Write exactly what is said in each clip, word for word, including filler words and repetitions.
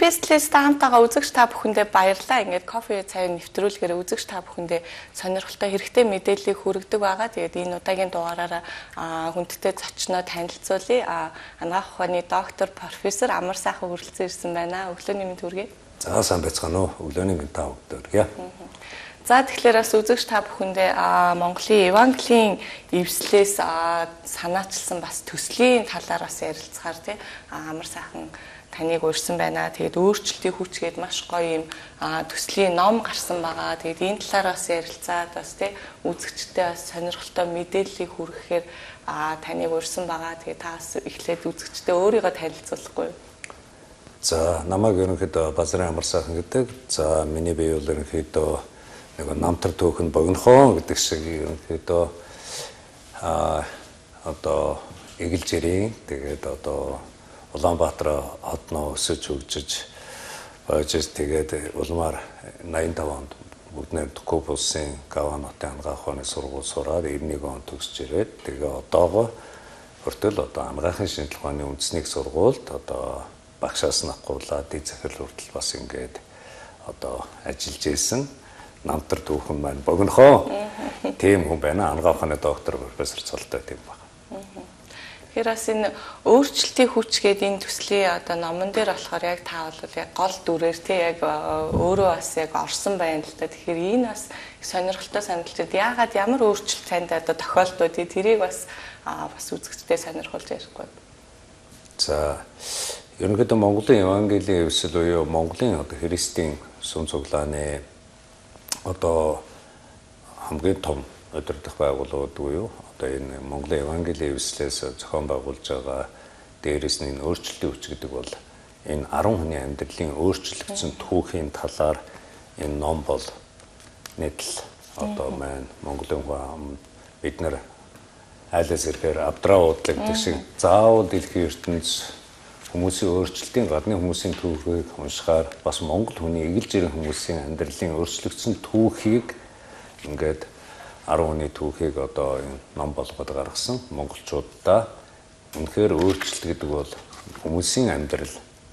Festival-с таамтайгаа үзэгч та бүхэндээ баярлалаа. Ингээд кофе цай нэвтрүүлгээр үзэгч та бүхэндээ сонирхолтой хэрэгтэй мэдээллийг хүргэдэг байгаа. Тэгээд энэ удаагийн дугаараараа хүндтэй зочноо танилцуулъя. Анагаах ухааны доктор профессор Амар сайхан хүрэлцэн ирсэн байна. Өглөөний мэнд хүргэе. За сайн байцгаана уу. Өглөөний мэнд та бүгд хүргэе. За тэгэхээр бас үзэгч та бүхэндээ Монголын Евангелийн эвслээс санаачилсан бас төслийн талаар бас ярилцахаар тий Амар сайхан таныг урьсан байна. Тэгээд өөрчлөлтийн хүч гээд маш гоё юм төслийн ном гарсан байгаа. Тэгээд энэ талаар бас ярилцаад бас тий үзэгчтэй бас сонирхолтой мэдээллийг хүргэхээр таныг урьсан байгаа. Тэгээд та бас эхлээд үзэгчтэй өөрийгөө танилцуулахгүй юу? За намайг ерөнхийдөө Базарын Амар сайхан гэдэг. За миний бие бол ерөнхийдөө нэг намтар төөхөн богинохон гэдэг шиг ерөнхийдөө а одоо Эгэлжирийн тэгээд одоо Улаанбаатар хотноо өсөж хөгжиж байж тэгээд улмаар найман таван онд бүгднээр Төкөп улсын Гаван хотын анагаах ухааны сургууль сураад девять он төгсөж ирээд тэгээ одоогоо хүртэл одоо анагаахын шинжилгээ ухааны үндэсний сургуульд одоо багшаас нь авахгүйлаад дэд захирал хүртэл бас ингээд одоо ажиллаж ирсэн намтар түүхэн маань богинохоо тийм хүн байна. Анагаах ухааны доктор профессор цолтой тийм байна. Хэрээс энэ өөрчлөлтийн хүч гэдэг энэ төслийн одоо номон дээр болохоор яг та бол яг гол дүрээр тий яг өөрөө бас яг орсон байна л да. Тэгэхээр энэ бас сонирхолтой санагдчихад яагаад ямар өөрчлөлт танд одоо тохиолдоо тий тэрийг бас бас үзэгчтэй сонирхолж ярихгүй. За ерөнхийдөө Монголын Евангелийн эвсэл буюу Монголын одоо Христийн сүм цуглааны одоо хамгийн том удирдах байгууллагууд буюу одоо энэ Монголын Евангелийн эвслээс зохион байгуулж байгаа дээрээс нь энэ өөрчлөлтийн хүч гэдэг бол энэ арван хүний амьдралын өөрчлөгдсөн түүхийн талаар энэ ном бол нийтл одоо маань Монголын хүн бид нар айлаас ирэхээр авдраа удлаг гэх шиг заавал дэлхийн ертөнц хүмүүсийн өөрчлөлтийн гадны хүмүүсийн түүхийг уншихаар бас Монгол хүний Эгэлжирийн хүмүүсийн амьдралын өөрчлөгдсөн түүхийг ингээд арван хүний түүхийг одоо энэ ном болгоод гаргасан монголчуудаа үнэхээр өөрчлөлт гэдэг бол хүмүүсийн амьдрал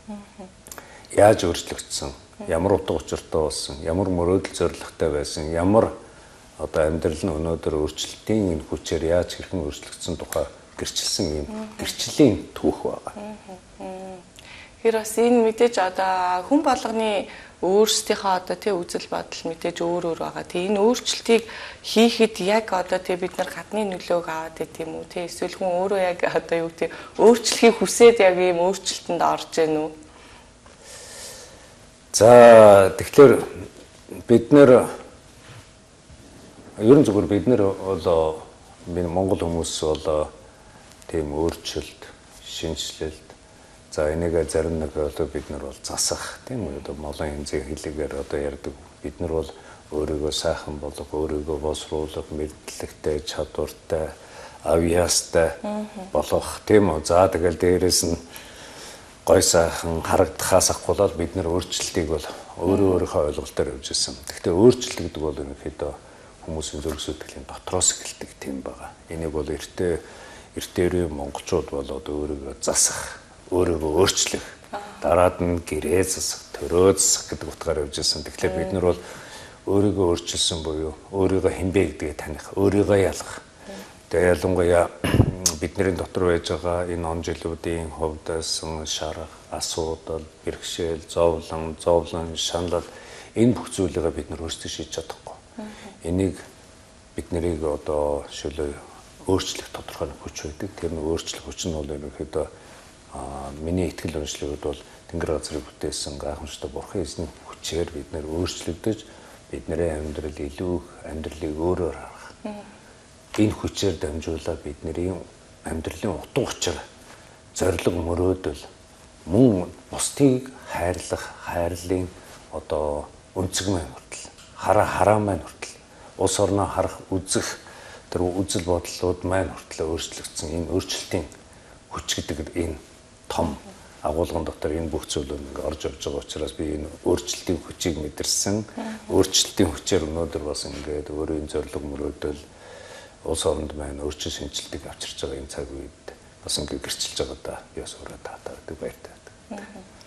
яаж өөрчлөгдсөн, ямар утга учиртай болсон, ямар мөрөөдөл зорилготой байсан, ямар одоо амьдрал нь өнөөдөр өөрчлөлтийн энэ хүчээр яаж хэрхэн өөрчлөгдсөн тухай гэрчилсэн юм гэрчлийн түүх байгаа. Тэр бас энэ мэдээж одоо хүн болгоны өөрсдийнхөө одоо тий үзэл бодол мэдээж өөр өөр байгаа. Тий энэ өөрчлөлтийг хийхэд яг одоо тий бид нар гадны нөлөөг аваад тийм үү тий эсвэл хүн өөрөө яг одоо юу тий өөрчлөхийг хүсээд яг ийм өөрчлөлтөнд орж гэнэ үү? За тэгэхээр бид нэр ерөн зүгээр бид нэр бол Монгол хүмүүс бол тийм өөрчлөлт, шинжлэлт за энийг зарим нэг одоо бид нар бол засах тийм үү одоо молон хэмжээ хэлээр одоо ярьдаг бид нар бол өөрийгөө сайхан болгох, өөрийгөө боловсруулах, мэдлэгтэй, чадвартай, авьяастай болгох тийм үү. За тэгэл дээрэс нь гой сайхан харагдахаас ахгүйгээр бид нар өөрчлөлтийг бол өөрөө өөрийнхөө ойлголтоор явж ирсэн. Гэхдээ өөрчлөлт гэдэг бол ерөнхийдөө хүмүүсийн зүрх сэтгэлийн дотроос эхэлдэг тийм байгаа. Энийг бол эртээ эртээрээ монголчууд бол одоо өөрийгөө засах өөрийгөө өөрчлөх дараад нь гэрээ засах, төрөө засах гэдэг утгаар явж ирсэн. Тэгэхээр бид нар бол өөрийгөө өөрчилсөн буюу өөрийгөө хинбэ гэдгээ таних, өөрийгөө ялгах. Тэгээ ялангуяа бидний дотор байж байгаа энэ он жилүүдийн хувьдсан шарах, асуудал, бэрхшээл, зовлон, зовлон, шанал энэ бүх зүйлээ бид нар өөрсдөө шийдэж чадахгүй. Энийг бид нарыг одоо шилээ өөрчлөх тодорхой хүч байдаг. Тэр нь өөрчлөх хүч нь бол ерөнхийдөө а миний итгэл үнэмшлүүд бол Тэнгэр газрыг бүтээсэн гайхамшигтай бурхан эзний хүчээр бид нэр өөрчлөгдөж бидний амьдрал илүү их амьдралыг өөрөөр харах. Энэ хүчээр дамжуулаад бидний амьдралын утга учир, зориг мөрөөдөл мөн бусдыг хайрлах, хайрлын одоо өнцөг маань хүртэл, хараа хараа маань хүртэл, улс орноо харах, үзэх тэр үзэл бодлууд маань хүртэл өөрчлөгдсөн энэ өөрчлөлтийн хүч гэдэг энэ том агуулгын дотор энэ бүх зүйлүүд ингээ орж явж байгаа учраас би энэ өөрчлөлтийн хүчийг мэдэрсэн. Өөрчлөлтийн хүчээр өнөөдөр бас ингээд өөрийн зориг мөрөөдөл улс оронд маань өөрчлөлт шинжилтийг авчирч байгаа энэ цаг үед бас ингээ гэрчилж байгаа да. Би бас өөрөө таатаа байдаг баяртай байдаг.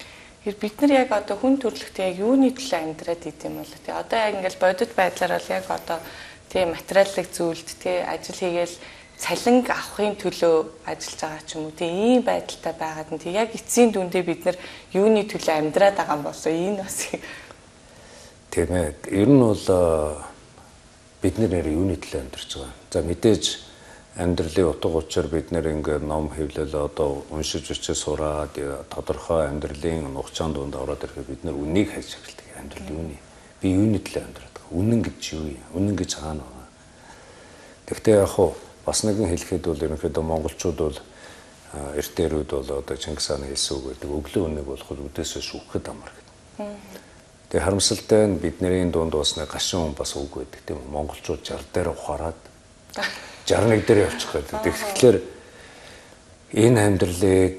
Тэгэхээр бид нар яг одоо хүн төрөлхтөө яг юуны төлөө амьдраад идэм бол тий одоо яг ингээл бодит байдлаар бол яг одоо тий материалын зүйлд тий ажил хийгээл цалин авахын төлөө ажиллаж байгаа ч юм уу тий ийм байдалтай байгаад нь тий яг эцсийн дүндээ бид нар юуны төлөө амьдраад байгаа юм болов энэ бас тийм ээ ер нь бол бид нэр юуны төлөө амьдарч байгаа. За мэдээж амьдралын утга учир бид нэр ингээд ном хэвлэл одоо уншиж үчиж сураад тодорхой амьдралын нухчаан дунд ороод ирэхэд бид нэр үнийг хайж эхэлдэг. Амьдрал юуны би юуны төлөө амьдраад байгаа. Үнэн гэж юу юм? Үнэн гэж хаана байна? Тэгвэл яг хуу бас нэгэн хэлэхэд бол ерөнхийдөө монголчууд бол эртээрүүд бол одоо Чингис хааны хэлсэн үг гэдэг өглөө үнэг болох үдээсээ шүүхэд амар гэдэг. Тэгээ харамсалтай нь бидний дунд бас нэг гашуун бас үг байдаг тийм үү? Монголчууд жар дээр ухаарад жарх нэг дээр явчих гэдэг. Тэгэхээр энэ амьдралыг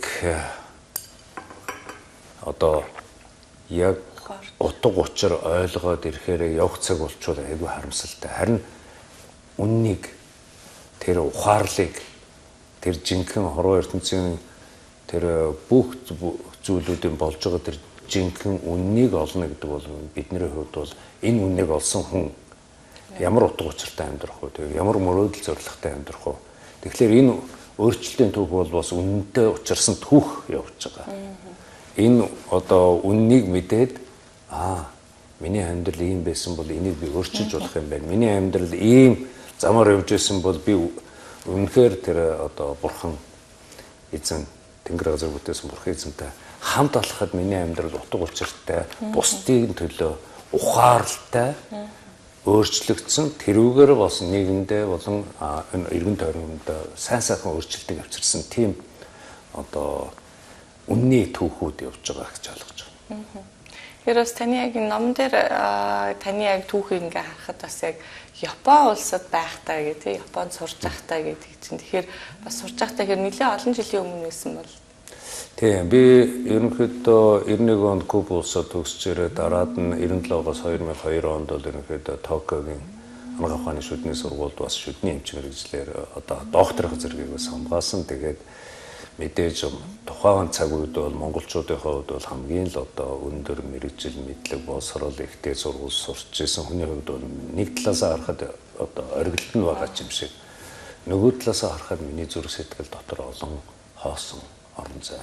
одоо яг утга учир ойлгоод ирэхээр явах цаг болчвол айгүй харамсалтай. Харин үннийг тэр ухаарлыг тэр жинхэнэ хорвоо ертөнцийн тэр бүх зүйлүүдийн болж байгаа тэр жинхэнэ үннийг олно гэдэг бол бидний хувьд бол энэ үннийг олсон хүн ямар утга учиртай амьдрах вэ? Тэгээ ямар мөрөөдөл зорилготой амьдрах вэ? Тэгэхээр энэ өөрчлөлтийн түүх бол бас үнэнтэй учирсан түүх явж байгаа. Энэ одоо үннийг мэдээд аа миний амьдрал ийм байсан бол энийг би өөрчилж болох юм байна. Миний амьдрал ийм замаар явж байсан бол би үнэхээр тэр одоо бурхан эзэн тэнгэр газар бүтээсэн бурхан эзэнтэй хамт алхахад миний амьдрал утга учиртай, бусдын төлөө ухаарлтай өөрчлөгдсөн тэрүүгээр бас нийгэмдээ болон энэ эргэн тойронд сайн сайхан өөрчлөлтийг авчирсан тийм одоо үнний түүхүүд явж байгаа гэж ойлгож байна. Тэгэхээр бас таны яг энэ ном дээр таны яг түүхийг ингээ харахад бас яг Япон улсад байхтаа гэдэг, Японд сурч байхтаа гэдэг чинь. Тэгэхээр бас сурч байхтаа хэр нэлээд олон жилийн өмнө байсан бол. Тийм би ерөнхийдөө девяносто один онд Куба улсад төгсөж ирээд дараад нь девяносто седьмоос две тысячи два онд бол ерөнхийдөө Токиогийн анагаах ухааны шүдний сургуульд бас шүдний эмч мэргэжлэр одоо докторийн зэрэгийг хамгаалсан. Тэгээд мэдээж тухайн цаг үед бол монголчуудын хувьд бол хамгийн л одоо өндөр мэргэжил мэдлэг боловсрол ихтэй сургууль сурч ирсэн хүний хувьд бол нэг талаасаа харахад одоо оргилд нь байгаа юм шиг. Нөгөө талаасаа харахад миний зүрх сэтгэл дотор олон хоосон орон зай.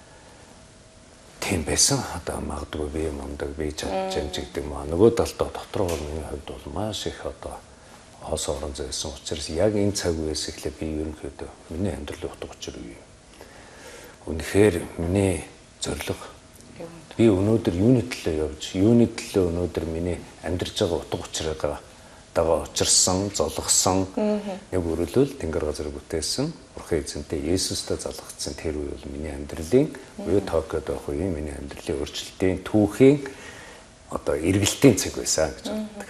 Тийм байсан. Одоо магадгүй би мундаг би чадчихж гэдэг маа. Нөгөө талдаа дотор бол миний хувьд бол маш их одоо хоос орон зай байсан учраас яг энэ цаг үеэс эхлээд би ерөнхийдөө миний амьдралын утга учир юу юм? Үнэхээр миний зорилго би өнөөдөр юуны төлөө явж, юуны төлөө өнөөдөр миний амьдарч байгаа утга учираа дагаа учирсан, золгосон нэг өрөөлөл тэнгэр газар бүтээсэн бурхан эзэнтэй Есүстэй залгагдсан тэр үе бол миний амьдралын буюу Токиод байх үеийн миний амьдралын өөрчлөлтийн түүхийн одоо эргэлтийн цаг байсан гэж боддог.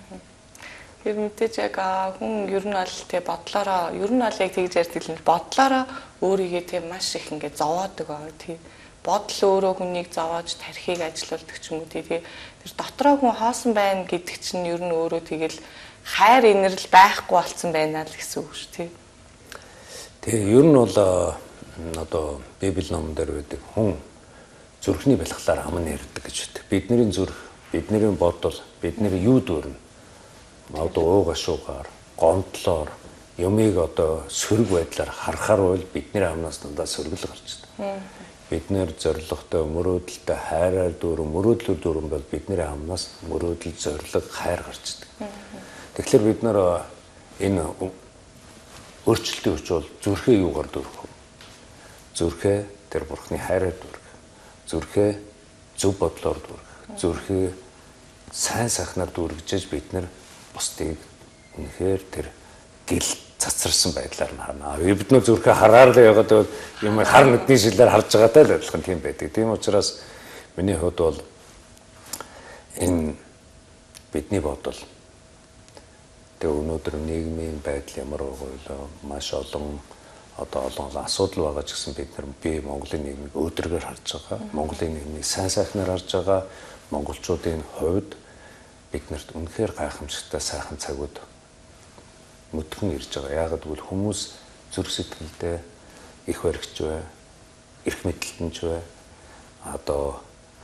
Тэр мэдээж яг хүн ер нь бол тэг бодлороо ер нь бол яг тэгж ярьдаг л бодлороо өөрийгөө тэг маш их ингээд зовоодог аа тий бодол өөрөө хүнийг зовоож тархийг ажилуулдаг ч юм уу тий тэр дотроо хүн хоосон байна гэдэг чинь ер нь өөрөө тэгэл хайр инэрл байхгүй болсон байна л гэсэн үг шүү тий. Тэгээ ер нь бол одоо Библи номон дээр байдаг хүн зүрхний балхалаар ам нь ярьдаг гэж байдаг. Бидний зүрх, бидний бодол, бидний юу дөрнө магадгүй ууга шуугаар, гомдлоор юмыг одоо сөрөг байдлаар харахаар бол бидний амнаас дандаа сөргөл гарч ирдэг. Бид нэр зоригтой, мөрөөдөлтэй, хайраар дүүрэн, мөрөөдлөөр дүүрэн бол бидний амнаас мөрөөдөл, зориг, хайр гарч ирдэг. Тэгэхээр бид нар энэ өөрчлөлтийн хүч бол зүрхээ юугаар дүүрэх вэ? Зүрхээ тэр бурхны хайраар дүүрэх. Зүрхээ зөв бодлоор дүүрэх. Зүрхээ сайн сайхнаар дүүргэж бид нар бусдыг үнэхээр тэр гэл цацарсан байдлаар нь харна. Бид нөө зүрхээ хараар л яваад бол юм хар нүдний шилээр харж байгаатай л адилхан тийм байдаг. Тийм учраас миний хувьд бол энэ бидний бодол тэг өнөөдөр нийгмийн байдал ямар байгуулаа маш олон одоо олон асуудал байгаа ч гэсэн бид нар би Монголын нийгмийг өөдрөөр харж байгаа. Монголын нийгмийг сайн сайхнаар харж байгаа. Монголчуудын хувьд биднэрт үнэхээр гайхамшигтай сайхан цагууд мөдгөн ирж байгаа. Яагаад гэвэл хүмүүс зүрх сэтгэлдээ их баригч бай, эрх мэдэлтэнч бай. Одоо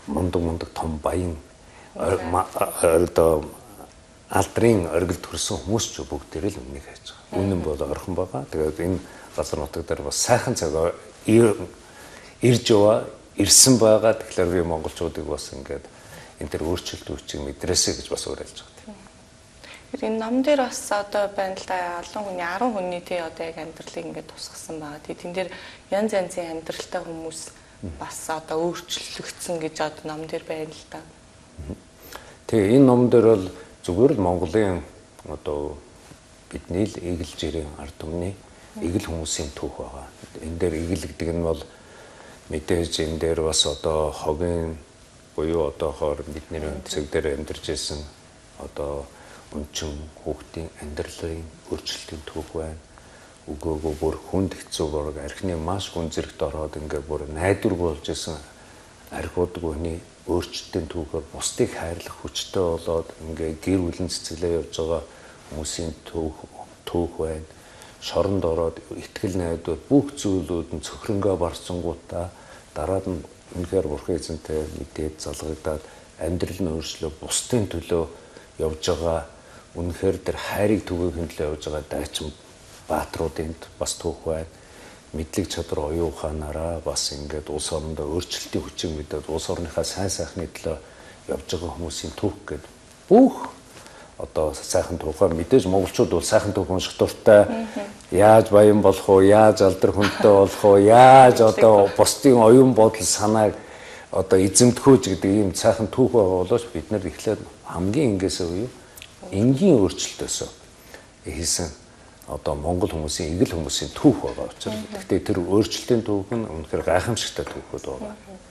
мундаг мундаг том баян одоо алдрын оргил төрсэн хүмүүс ч бүгдээр л үнийг хайж байгаа. Үнэн бол орхон байгаа. Тэгээд энэ газар нутаг дээр бас сайхан цаг ирж яваа, ирсэн байгаа. Тэгэхээр би монголчуудыг бас ингээд энэ төр өөрчлөлт үүсчих мэдрээсэй гэж бас уриалж байгаа. Энэ ном дээр бас одоо байна л да олон хүний арван хүний тий одоо яг амьдралыг ингээд тусгасан байгаа. Тий тэн дээр янз янзын амьдралтай хүмүүс бас одоо өөрчлөгдсөн гэж одоо ном дээр байна л да. Тэгээ энэ ном дээр бол зүгээр л Монголын одоо бидний л эглэж ирэн ард түмний эгэл хүмүүсийн түүх байгаа. Энэ дээр эгэл гэдэг нь бол мэдээж энэ дээр бас одоо хогийн буюу одоохоор бидний өнцөг дээр амьдарч ирсэн одоо өнчин хүүхдийн амьдралын өөрчлөлтийн түүх байна. Өгөөгөө бүр хүнд хэцүү борог архины маш хүн зэрэгт ороод ингээд бүр найдвар болж исэн архиудаг хүний өөрчлөлтийн түүхээр бусдыг хайрлах хүчтэй болоод ингээд гэр бүлийн цэцгэлээ явж байгаа хүмүүсийн түүх түүх байна. Шоронд ороод итгэл найдвар бүх зүйлүүд нь цөхрөнгөө барцсангуудаа дараад нь үнэхээр бурхан эзэнтэй мэдээд залгагдаад амьдрал нь өөрчлөө бусдын төлөө явж байгаа үнэхээр тэр хайрыг түгээхийн төлөө явж байгаа дайчин баатруудын бас түүх байна. Мэдлэг чадвар оюун ухаанаараа бас ингээд улс орондоо өөрчлөлтийн хүчийг мэдээд улс орныхаа сайн сайхны төлөө явж байгаа хүмүүсийн түүх гэдэг бүх одоо сайхан түүхээ мэдээж монголчууд бол сайхан түүх унших дуртай. Яаж баян болох уу, яаж алдар хүнтэй болох уу, яаж одоо бусдын оюун бодол санааг одоо эзэмдхүүж гэдэг ийм сайхан түүх байгаа болооч бид нар эхлээд хамгийн ингээс үе энгийн өөрчлөлтөөс хийсэн одоо монгол хүмүүсийн эгэл хүмүүсийн түүх байгаа учраас гэхдээ тэр өөрчлөлтийн түүх нь үнэхээр гайхамшигтай түүхүүд байгаа.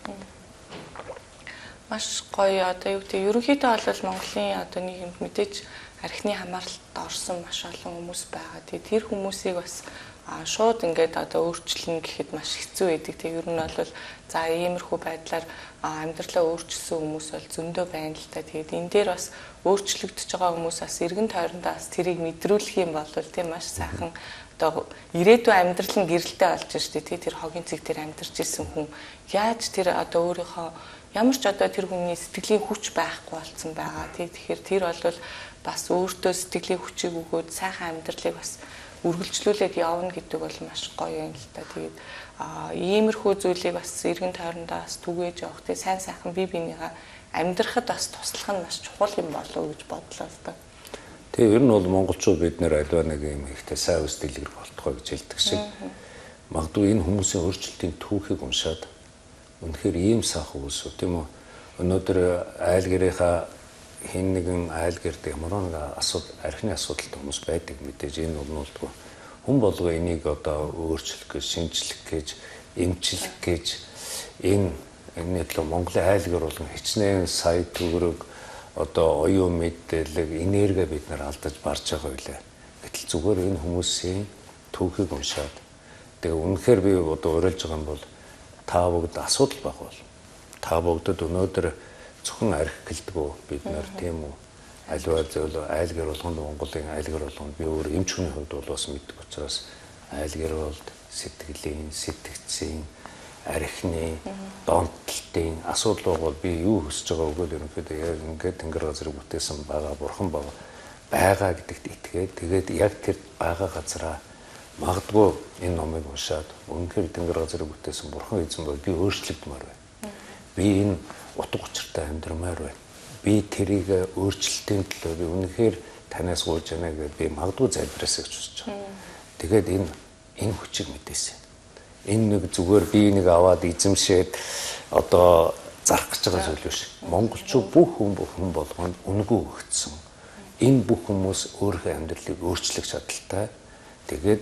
Маш гоё одоо юу гэдэг ерөнхийдөө бол Монголын одоо нийгэмд мэдээж архины хамааралд орсон маш олон хүмүүс байгаа. Тэгээ тэр хүмүүсийг бас шууд ингээд одоо өөрчлөн гэхэд маш хэцүү байдаг. Тэгээ ер нь бол за иймэрхүү байдлаар амьдралаа өөрчилсөн хүмүүс бол зөндөө байна л та. Тэгээд энэ дээр бас өөрчлөгдөж байгаа хүмүүс бас эргэн тойрондоо бас тэрийг мэдрүүлэх юм бол тийм маш сайхан одоо ирээдүйн амьдрал нь гэрэлтэй болж штэ тий тэр хогийн цэг дээр амьдарч исэн хүн яаж тэр одоо өөрийнхөө ямар ч одоо тэр хүний сэтгэлийн хүч байхгүй болсон байгаа тий тэгэхээр тэр бол бас өөртөө сэтгэлийн хүчийг өгөөд сайхан амьдралыг бас үргэлжлүүлээд явна гэдэг бол маш гоё юм л та. Тэгээд иймэрхүү зүйлийг бас эргэн тойрондоо бас түгээж явах тий сайн сайхан бие биенийгээ амьдрахад бас туслах нь маш чухал юм болов уу гэж бодлоо л да. Тэгээ ер нь бол монголчууд бид нэр альва нэг юм ихтэй сайн үс дэлгэр болтгоо гэж хэлдэг шиг. Магадгүй энэ хүмүүсийн өөрчлөлтийн түүхийг уншаад үнэхээр ийм сайхан үс үү тийм үү. Өнөөдөр айл гэрийнхаа хин нэгэн айл гэрд ямар нэг асуудал архины асуудалтай хүмүүс байдаг мэдээж энэ болнолдгүй. Хүн болго энийг одоо өөрчлөх гэж, шинжлэх гэж, эмчлэх гэж энэ энэ л Монголын айл гэр болгон хичнээн сая төгрөг одоо оюун мэдээлэл энерги бид нар алдаж барж байгаа байлаа. Гэтэл зүгээр энэ хүмүүсийн түүхийг уншаад тэгээ үнэхээр би одоо уриалж байгаа юм бол та бүгд асуудал байх бол та бүгдд өнөөдөр зөвхөн архи гэлдэггүй бид нар тийм үү альва зөвлө айл гэр болгонд Монголын айл гэр болгонд би өөр эмч хүний хувьд бол бас мэддэг учраас айл гэр болд сэтгэлийн сэтгцийн архины донтолтын асуудал бол би юу хүсэж байгаа өгөөл ерөнхийдөө яг ингээд тэнгэр газрыг бүтээсэн байгаа бурхан байгаа байгаа гэдэгт итгээд тэгээд яг тэр байгаа газараа магадгүй энэ номыг уншаад үнэхээр тэнгэр газрыг бүтээсэн бурхан эзэн бол би өөрчлөгдмөр байна. Би энэ утга учиртай амьдрмаар байна. Би тэрийг өөрчлөлтийн төлөө би үнэхээр танаас гуйж байна гэдээ би магадгүй залбирасаа гэж хүсэж байгаа. Тэгээд энэ энэ хүчийг мэдээсэн. Энэ нэг зүгээр би нэг аваад эзэмшээд одоо зарах гэж байгаа зүйл биш. Монголчууд бүх хүн хүн болгонд үнэгүй өгсөн. Энэ бүх хүмүүс өөрийнхөө амьдралыг өөрчлөх чадaltaй. Тэгээд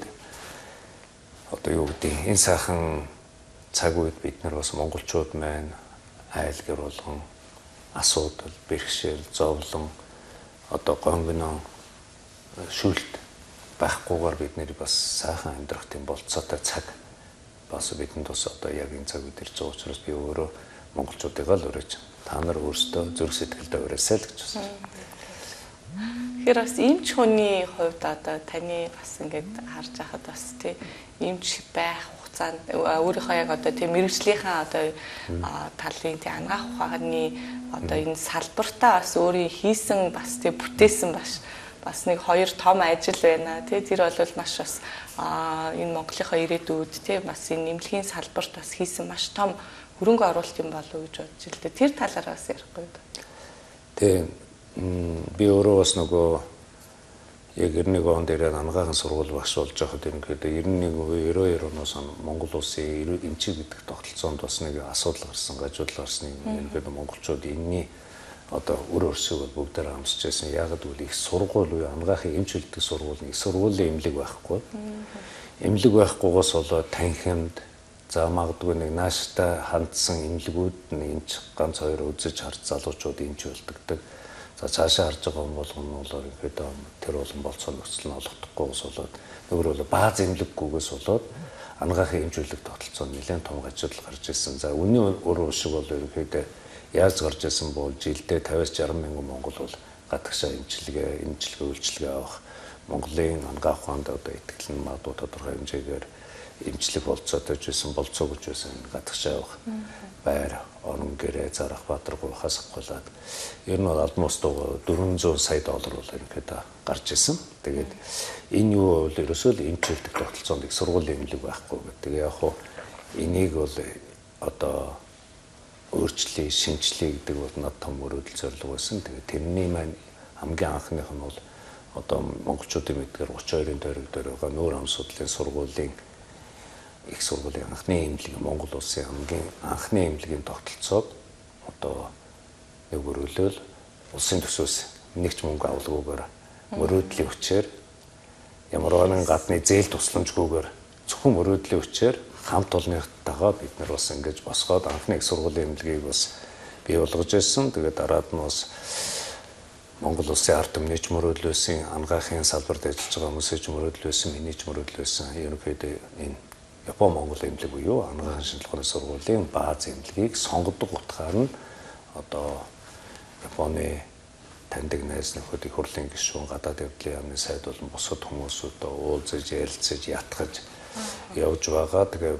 одоо юу гэдэг энэ сайхан цаг үед бид нар бас монголчууд маань айл гэр болгон асуудал, бэрхшээл, зовлон одоо гонгоно шүлт байхгүйгээр бид нэр бас сайхан амьдрах тийм болцоотой цаг бас бидэнд бас одоо яг энэ цаг үед ирж байгаа учраас би өөрөө монголчуудыг л уриаж та нар өөрсдөө зүрх сэтгэлдээ уриасаа л гэж байна. Тэгэхээр бас эмч хүний хувьд одоо таны бас ингээд харж байхад бас тий эмч байх хугацаанд өөрийнхөө яг одоо тий мэрэгжлийнхаа одоо талын тий ангаах ухааны одоо энэ салбартаа бас өөрийн хийсэн бас тий бүтээсэн бас бас нэг хоёр том ажил байна тий тэр бол маш бас энэ Монголынхаа ирээдүйд тий бас энэ эмнэлгийн салбарт бас хийсэн маш том хөрөнгө оруулалт юм болов уу гэж бодож л дээ. Тэр талаар бас ярихгүй юу? Тий би өөрөө бас нөгөө яг эрдэнэ он дээр ангаахын сургууль багш болж байхад ерөнхийдөө девяносто один девяносто оноос Монгол улсын эмчиг гэдэг тогтолцоонд бас нэг асуудал гарсан, гажуудал гарсан юм. Ерөнхийдөө монголчууд энэний одоо өр өрсөйг бол бүгдээр амсч байсан. Яг гэвэл их сургууль буюу ангаахын эмч хэлдэг сургууль нэг сургуулийн эмнэлэг байхгүй. Эмнэлэг байхгүйгээс болоод танхимд за магадгүй нэг нааштай хандсан эмнэлгүүд нэг эмч ганц хоёр үзэж харж залуучууд эмч болдог. За цаашаа харж байгаа юм болгоно нь бол ерөнхийдөө тэр болон болцоо нөхцөл нь олохдохгүйгээс болоод нөгөө бол бааз эмнэлэггүйгээс болоод ангаахын эмч хэлдэг тогтолцоонд нэлээд том гажуудал гарч ирсэн. За үүний өр өрсөйг бол ерөнхийдөө яаж гарч ирсэн бол жилдээ пятьдесят шарсан мянган монгол бол гадагшаа эмчилгээ, эмчилгээ үйлчилгээ авах Монголын ангаах ухаанд одоо итгэл нь магадгүй тодорхой хэмжээгээр эмчлэг болцоотой ч байсан, болцоо гэж байсан гадагшаа авах байр, орон гэрээ, зарах баатаргүй хасахгүйлаад ер нь бол алмостоо дөрвөнзөө сая доллар бол ерөнхийдөө гарч ирсэн. Тэгээд энэ юу бол ерөөсөө л эмч хэлдэг тогтолцоонд их сургуулийн эмнэлэг байхгүй гэдэг. Тэгээ яг хуу энийг бол одоо өөрчлөлий, шинжлэе гэдэг бол над том мөрөөдөл зорилго байсан. Тэгээд тэрний маань хамгийн анхных нь бол одоо монголчуудын мэдгээр тридцать хоёрын тойрог дээр байгаа нүүр ам судлалын сургуулийн их сургуулийн анхны эмнэлэг Монгол улсын хамгийн анхны эмнэлгийн тогтолцоог одоо нэг өрөөлөл улсын төсөөс нэг ч мөнгө авалгүйгээр мөрөөдлийн хүчээр ямар нэгэн гадны зээл тусламжгүйгээр зөвхөн мөрөөдлийн хүчээр хамт олоннытайгаа бид нар бас ингэж босгоод анхны их сургуулийн эмнэлгийг бас бий болгож ирсэн. Тэгээд дараад нь бас Монгол улсын ард түмнийч мөрөөдлөөсөн, ангаахын салбарт ажиллаж байгаа хүмүүсийч мөрөөдлөөсөн, минийч мөрөөдлөөсөн ерөнхийдөө энэ Япон Монгол эмнэлэг буюу ангаахын шинжилгээний сургуулийн бааз эмнэлгийг сонгодог утгаар нь одоо Японы таньдаг найз нөхөд их хурлын гишүүн, гадаад явдлын яамны сайд болон бусад хүмүүсүүдтэй уулзаж, ярилцаж, ятгах явж байгаа. Тэгээ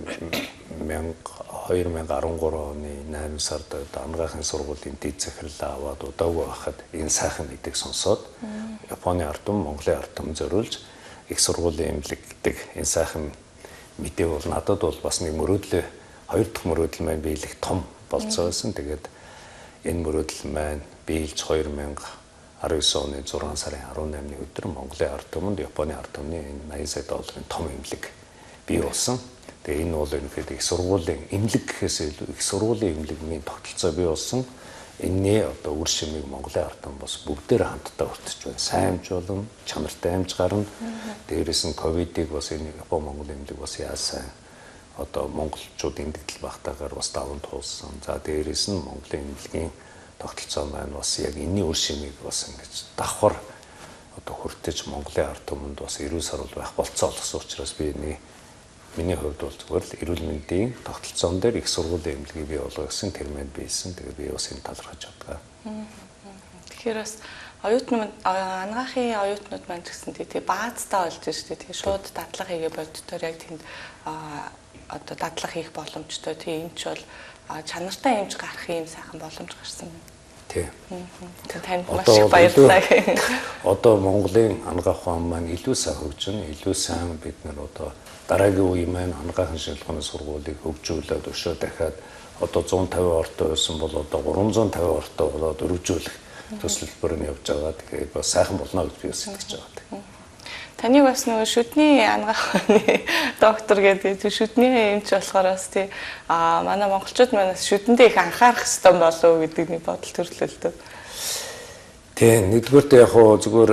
хоёр мянга арван гурван оны найман сард ангаахын сургуулийн дэд захирлаа аваад удаагүй байхад энэ сайхан мэдээг сонсоод Японы ард түмэн, Монголын ард түмэн зориулж их сургуулийн эмнэлэг гэдэг энэ сайхан мэдээ бол надад бол бас нэг мөрөөдлөө хоёр дахь мөрөөдөл маань биелэх том болцоо байсан. Тэгээд энэ мөрөөдөл маань биелж хоёр мянга арван девять оны зургаан сарын арван наймны өдөр Монголын ард түмэнд Японы ард түмний энэ баян сая долларын том эмнэлэг бий болсон. Тэгээ энэ бол ерөнхийдөө их сургуулийн эмнэлэг гэхээс илүү их сургуулийн эмнэлгийн тогтолцоо бий болсон. Энэний одоо үр шимийг Монголын ард түмэн бас бүгдээр хамтдаа өртөж байна. Сайн амж болон чанартай амж гарна. Дээрээс нь ковидыг бас энэ Япон Монгол эмнэлэг бас яаж сайн одоо монголчууд эндэгдэл багтаагаар бас даван туулсан. За дээрээс нь Монголын эмнэлгийн тогтолцоо маань бас яг энэний үр шимийг бас ингэж давхар одоо хүртэж Монголын ард түмэнд бас эрүүл сарвал байх болцоо олгосон учраас би нэг миний хувьд бол зүгээр л эрүүл мэндийн тогтолцоон дээр их сургуулийн эмнэлгийг бий болгосон тэр мэнд биелсэн. Тэгээ би бас энэ талархаж байна. Тэгэхээр бас оюутнууд ангаахын оюутнууд маань гэсэн тийм баазтай болж штэ тийм шууд дадлага хийгээ боддоор яг тэнд одоо дадлага хийх боломжтой тийм эмч бол чанартай эмч гарах юм сайхан боломж гарсан. Тийм. Танд маш их баярлалаа. Одоо Монголын ангаах ухаан маань илүү сайн хөгжин, илүү сайн бид нар одоо дараагийн үе маань ангаахын шинжилгээний сургуулийг хөгжүүлээд өшөө дахиад одоо one fifty ортой байсан бол одоо three fifty ортой болоод өргөжүүлэх төсөлбөр нь явж байгаа. Тэгэхээр бас сайхан болно гэж би бас итгэж байгаа. Таны бас нөгөө шүдний ангаахны доктор гэдэг шүдний эмч болохоор бас тий а манай монголчууд манаас шүдэндээ их анхаарах хэрэгтэй болов уу гэдэг нэг бодол төрлөө л дээ. Тийм нэгдүгээрт яг хоо зүгээр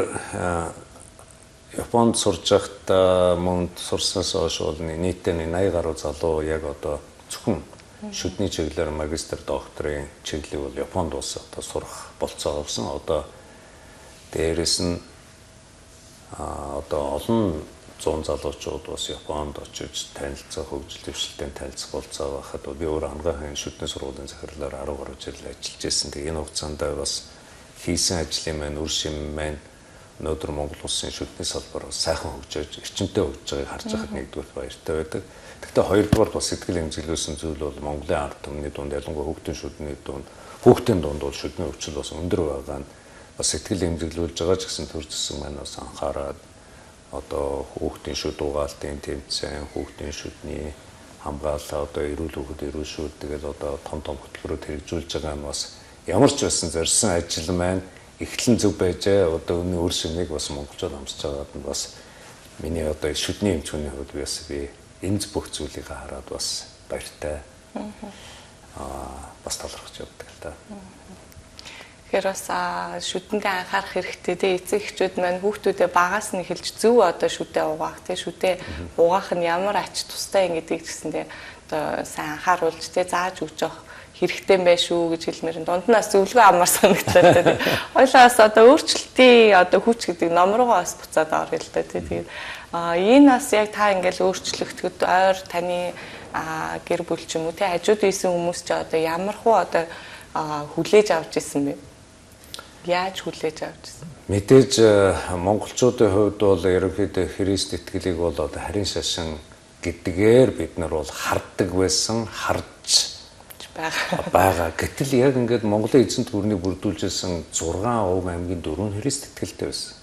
Японд сурж байхдаа мөн сурсанаас хойш бол нийтдээ eighty гаруй залуу яг одоо зөвхөн шүдний чиглэлээр магистр докторийн чиглэлийг бол Японд улс одоо сурах болцоо авсан. Одоо дээрээс нь а одоо олон зуун залуучууд бас Японд очиж танилцах, хөгжил дэвшилтэнд танилцах болцоо байхад би өөр ангаахын шүдний сургуулийн захирлаар twelve гаруй жил ажиллаж байсан. Тэгээ энэ хугацаанд бас хийсэн ажлын маань үр шим маань өнөөдөр Монгол улсын шүтний салбар сайхан хөгжиж, эрчимтэй хөгжиж байгааг харж байхад нэгдүгээр баяртай байдаг. Гэхдээ хоёрдугаар бас сэтгэл эмзэглүүлсэн зүйл бол Монголын ард түмний дунд ялангуяа хүүхдийн шүдний дунд хүүхдийн дунд бол шүдний өвчин бас өндөр байгаа нь бас сэтгэл эмзэглүүлж байгаа ч гэсэн төр зэсэн маань бас анхаарад одоо хүүхдийн шүд угаалтын тэмцээн, хүүхдийн шүдний хамгаалал, одоо эрүүл хүүхэд эрүүл шүд тэгэл одоо том том хөтөлбөрөд хэрэгжүүлж байгаа нь бас ямар ч байсан зорьсон ажил маань ихтлэн зөв байжээ. Одоо өнөө үр шимийг бас монголчууд амсаж байгаад нь бас миний одоо шүдний эмчүүний хувьд бас би энэ бүх зүйлийг хараад бас баяртай. Аа бас талархаж явдаг л та. Тэгэхээр бас шүдэндээ анхаарах хэрэгтэй те эцэг эхчүүд маань хүүхдүүдээ багаас нь эхэлж зөв одоо шүдээ угаах те шүдээ угаах нь ямар ач тустай юм гэдгийг гэсэндээ одоо сайн анхааруулж те зааж өгч явах хэрэгтэй юм байна шүү гэж хэлмээр дунд нь бас зөвлөгөө амар санагдлаа те. Хойлоос одоо өөрчлөлтийн одоо хүч гэдэг ном руугаа бас буцаад орё л та те. Тэгээд а энэ бас яг та ингээл өөрчлөгдөхөд ойр таны гэр бүл ч юм уу те хажууд ийсэн хүмүүс ч одоо ямар хуу одоо хүлээж авч исэн бэ? Яаж хүлээж авч ирсэн? Мэдээж монголчуудын хувьд бол ерөнхийдөө Христ итгэлийг бол одоо харин шашин гэдгээр бид нар бол харддаг байсан, харж байгаа. Гэтэл яг ингээд Монголын эзэнт гүрнийг бүрдүүлжсэн зургаан Уг аймгийн дөрвөн Христ итгэлтэй байсан.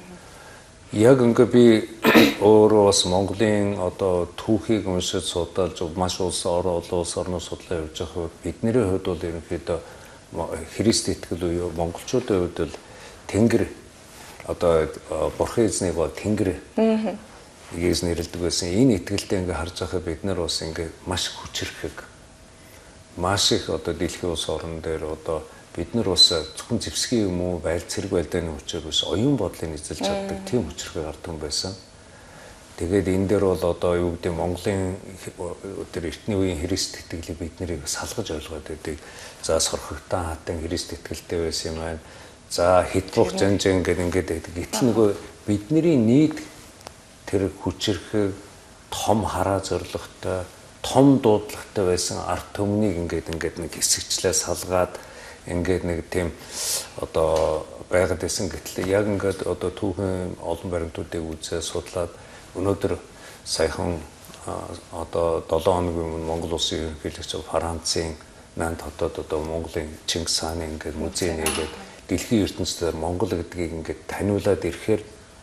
Яг ингээд би өөрөө бас Монголын одоо түүхийг уншиж судалж маш улс орон олон улс орноо судлаа явж байгаа бидний хувьд бол ерөнхийдөө Христ итгэл буюу монголчуудын хувьд л Тэнгэр одоо бурхан эзнийг бол Тэнгэр гэж нэрлэдэг байсан. Энэ итгэлтэй ингээ харж байхад бид нар бас ингээ маш хүчрхэг маш их одоо дэлхийн улс орн дээр одоо бид нар бас зөвхөн зэвсгийн юм уу байл цэрэг байлдааны хүчээр бас оюун бодлыг эзэлж чаддаг тийм хүчрхэг ард түмэн байсан. Тэгээд энэ дээр бол одоо юу гэдэг Монголын тэр эртний үеийн Христ итгэлийг бид нарыг салгаж ойлгоод байдаг. За сорхогтан хатан Христ итгэлтэй байсан юм байна. За хитбух жанжин гэдэг ингээд байдаг. Гэтэл нөгөө бидний нийт тэр хүчрхэг том хараа зоригтой, том дуудлагатай байсан ард түмнийг ингээд ингээд нэг хэсэгчлээ салгаад ингээд нэг тийм одоо байгаад байсан. Гэтэл яг ингээд одоо түүхэн олон баримтуудыг үзээ судлаад өнөөдөр саяхан одоо долоон хоногийн өмнө Монгол улсын ерөнхийлөгч Францын Нант хотод одоо Монголын Чингис хааны ингээд музей нээгээд дэлхийн ертөнцийн Монгол гэдгийг ингээд таниулаад ирэхээр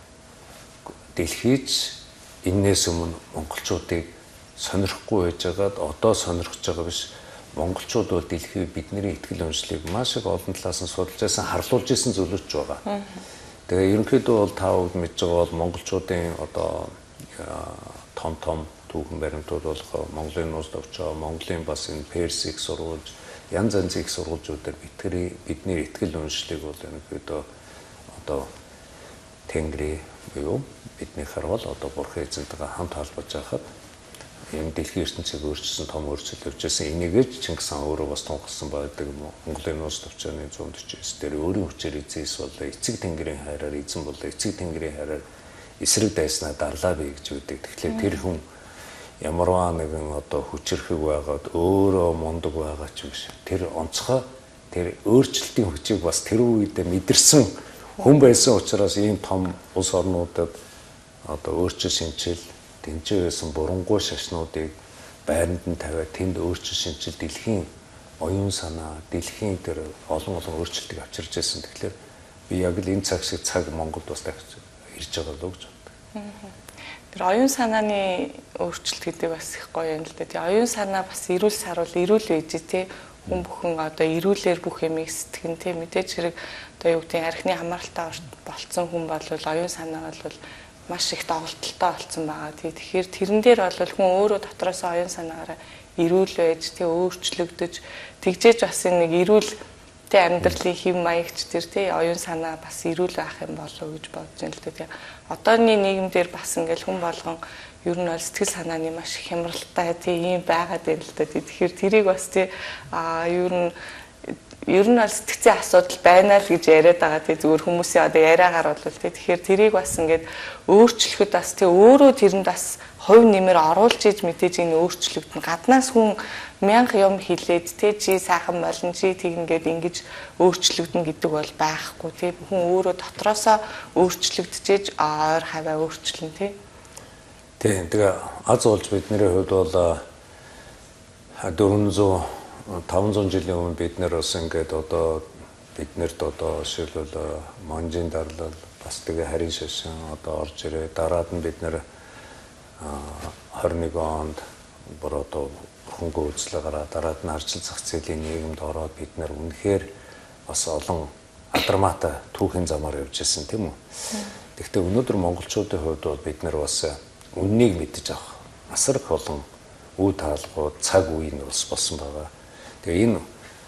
дэлхийч энээс өмнө монголчуудыг сонирхгүй байжгаад одоо сонирхож байгаа биш. Монголчууд бол дэлхий бидний итгэл үнэмшлийг маш их олон талаас нь судалж байсан, харлуулж байсан зүйлүүд ч байгаа. Тэгээ ерөнхийдөө бол та бүгд мэдж байгаа бол монголчуудын одоо том том түүхэн баримтууд болох Монголын нууц товчоо, Монголын бас энэ Перс их сургууль, янз янзын их сургуульчуудаар бидний бидний итгэл үнэмшлийг бол ерөнхийдөө одоо Тэнгэрийн буюу бидний харвал одоо бурхан эзэнтэйгээ хамт холбож байхад энэ дэлхийн ертөнцийг өөрчилсөн том өөрчлөлт явуулсан. Энийгэж Чингис хаан өөрөө бас тунхагласан байдаг. Монголын нууц товчооны зүүн төчөөс дээр өөрийн хүчээр эзэс болоо, эцэг тэнгэрийн хайраар эзэн болоо, эцэг тэнгэрийн хайраар эсрэг дайснаа дарлаа бий гэж үүдэг. Тэгэхээр тэр хүн ямарваа нэгэн одоо хүчрхэг байгаад өөрөө мундаг байгаа ч юм биш. Тэр онцгой тэр өөрчлөлтийн хүчийг бас тэр үедээ мэдэрсэн хүн байсан учраас ийм том улс орнуудад одоо өөрчлөлт шинжил тэнцээ байсан бурангуй шашнуудыг байранд нь тавиад тэнд өөрчлөлт шинжил дэлхийн оюун санаа, дэлхийн тэр олон олон өөрчлөлтийг авчирч байсан. Тэгэхээр би яг л энэ цаг шиг цаг Монголд бас дахиж ирж байгаа л гэж боддог. Тэр оюун санааны өөрчлөлт гэдэг бас их гоё юм л да. Тэгээ оюун санаа бас эрүүл саруул эрүүл байж тий хүн бүхэн одоо эрүүлэр бүх юмыг сэтгэн тий мэдээж хэрэг одоо юу гэдэг архины хамааралтай болцсон хүн бол оюун санаа бол маш их доголдолтой болсон байгаа. Тэгэхээр тэрэн дээр бол хүн өөрөө дотроос оюун санаагаараа эрүүл байж тий өөрчлөгдөж тэгжээж бас нэг эрүүл тий амьдралын хэв маягч тэр тий оюун санаа бас эрүүл байх юм болов уу гэж бодож байна л да. Тий одооний нийгэмдэр бас ингээл хүн болгон ер нь бол сэтгэл санааны маш их хямралтай тий ийм байгаад байна л да. Тэгэхээр тэрийг бас тий а ер нь ер нь бол сэтгцийн асуудал байна л гэж яриад байгаа тий зүгээр хүмүүсийн одоо яриагаар бол тий тэгэхээр тэрийг бас ингээд өөрчлөхөд бас тий өөрөө тэрэнд бас хувь нэмэр оруулж иж мэдээж энэ өөрчлөгдөн гаднаас хүн мянга юм хилээд тий чи сайхан болно чи тэг ингээд ингэж өөрчлөгдөн гэдэг бол байхгүй тий хүн өөрөө дотроосоо өөрчлөгдөж ойр хаваа өөрчлөн тий тий тэгээ аз уулж бидний хувьд бол дөрвөнзөө таванзуун жилийн өмнө бид нэр бас ингээд одоо биднэрт одоо шилбэл монжийн дарлал бас тэгээ харин шашин одоо орж ирээ дараад нь бид нэр хорин онд бүр одоо хөнгө үзлэг гараа дараад нь арчил зах зээлийн нийгэмд ороод бид нэр үнэхээр бас олон адармаатай түүхийн замаар явж ирсэн тийм үү. Гэхдээ өнөөдөр монголчуудын хувьд бол бид нэр бас үннийг мэдэж авах асар их олон үе таалгууд цаг үе нь бас болсон байгаа. Тэгээ энэ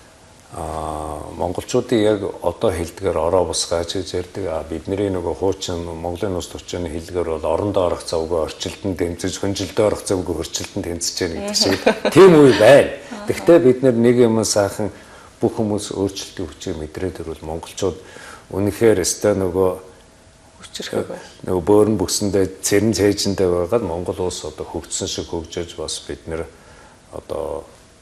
монголчуудын яг одоо хэлдгээр ороо бусгаач гэж ярьдаг. А бидний нөгөө хуучин Монголын улс төрчийн хэлдгээр бол орондоо орох завгүй орчилтон тэмцэж, хөнжилдөө орох завгүй орчилтон тэмцэж яах гэдэг шиг тийм үе байна. Гэхдээ бид нэг юм сайхан бүх хүмүүс өөрчлөлтийн хүчийг мэдрээд ирвэл монголчууд үнэхээр өстой нөгөө хүчрэх бай. Нөгөө бөөрн бүсэндээ цэрэн цээжиндээ байгаад Монгол улс одоо хөгжсөн шиг хөгжиж бас бид нэр одоо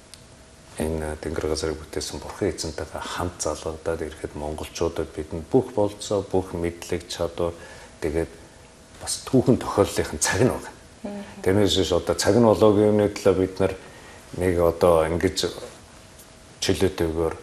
энэ тэнгэр газрыг бүтээсэн бурхан эзэнтэйгээ хамт залгагдаад ирэхэд монголчуудад бидэнд бүх болцоо, бүх мэдлэг, чадвар тэгээд бас түүхэн тохиоллын цаг нь байна. Тэрнээс биш одоо цаг нь болоогийн төлөө бид нар нэг одоо ингэж чөлөөтэйгээр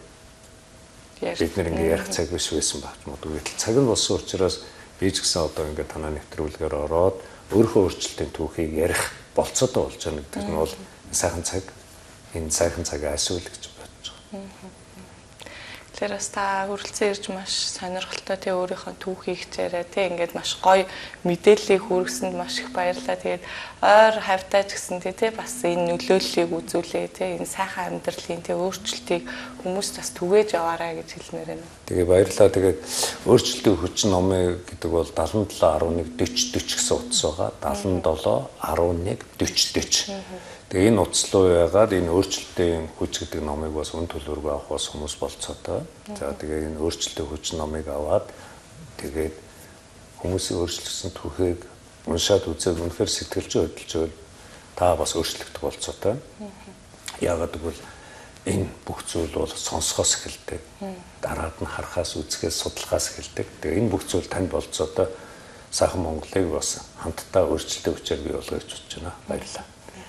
бид нар ингэ ярих цаг биш байсан багч мод. Гэтэл цаг нь болсон учраас би ч гэсэн одоо ингэ танаа нэвтрүүлгээр ороод өөрийнхөө өөрчлөлтийн түүхийг ярих болцоотой болж байгаа гэдэг нь бол сайхан цаг энэ сайхан цагаа асуул гэж бодож байгаа. Тэгэхээр бас та хүрэлцэн ирж маш сонирхолтой тий өөрийнхөө түүхийг хичээрээ тий ингээд маш гоё мэдээллийг хүргэсэнд маш их баярлалаа. Тэгээд ойр хавтаа ч гэсэн тий бас энэ нөлөөллийг үзүүлээ тий энэ сайхан амьдралын тий өөрчлөлтийг хүмүүст бас түгээж яваарай гэж хэлмээр байна. Тэгээ баярлалаа. Тэгээд өөрчлөлтийн хүч номыг гэдэг бол дагалан долоо арван нэг дөрвөн дөрвөн гэсэн утас байгаа. дагалан долоо арван нэг дөрвөн дөрвөн. Тэгээ энэ утас руу яагаад энэ өөрчлөлтийн хүч гэдэг номыг бас үн төлбөргүй авах бас хүмүүс болцоотой. За тэгээ энэ өөрчлөлтийн хүч номыг аваад тэгээд хүмүүсийн өөрчлөсөн түүхийг уншаад үзээд үнэхээр сэтгэлж хөдөлж байвал та бас өөрчлөгдөх болцоотой. Яагаад гэвэл энэ бүх зүйл бол сонсохоос эхэлдэг. Дараад нь харахаас, үзэхээс, судлахаас эхэлдэг. Тэгээ энэ бүх зүйл танд болцоотой. Сайхан Монголыг бас хамтдаа өөрчлөлтийн хүчээр бий болгож бодож байна. Баярлалаа.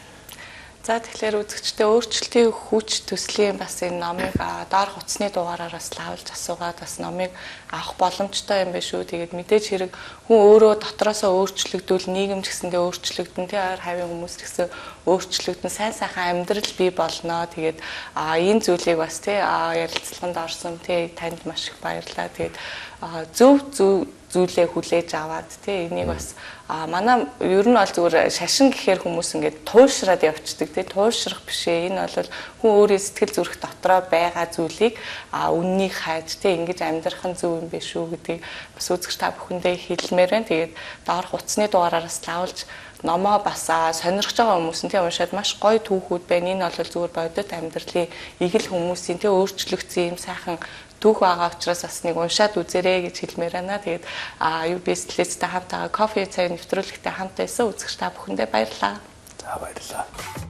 За тэгэхээр үзэгчдээ өөрчлөлтийн хүч төслийн бас энэ номыг доор хуцсны дугаараар бас лавлж асуугаад бас номыг авах боломжтой юм байна шүү. Тэгээд мэдээж хэрэг хүн өөрөө дотроосоо өөрчлөгдвөл нийгэм ч гэсэндээ өөрчлөгдөн тий ойр хавийн хүмүүс ч гэсэн өөрчлөгдөн сайн сайхан амьдрал бий болно. Тэгээд энэ зүйлийг бас тий ярилцлаганд орсон тий танд маш их баярлалаа. Тэгээд зөв зөв зүйлээ хүлээж аваад тий энийг бас манай ер нь бол зүгээр шашин гэхээр хүмүүс ингээд туушраад явцдаг тий туушрах биш ээ. Энэ бол хүн өөрийн сэтгэл зүрх дотроо байгаа зүйлийг үннийг хайж тий ингэж амьдрах нь зөв юм биш үү гэдгийг бас үзэгч та бүхэндээ хэлмээр байна. Тэгээд доор хуцсны дугаараас лавлж номоо бас сонирхож байгаа хүмүүс нь тий уншаад маш гоё түүхүүд байна. Энэ бол зүгээр бодит амьдралын игэл хүмүүсийн тий өөрчлөгдсөн юм сайхан түүх байгаа учраас бас нэг уншаад үзээрэй гэж хэлмээр байна. Тэгээд ю би эс телевизтэй хамтаа кофе цай нэвтрүүлэгтэй хамтаа исэн үзэгч та бүхэндээ баярлалаа. За баярлалаа.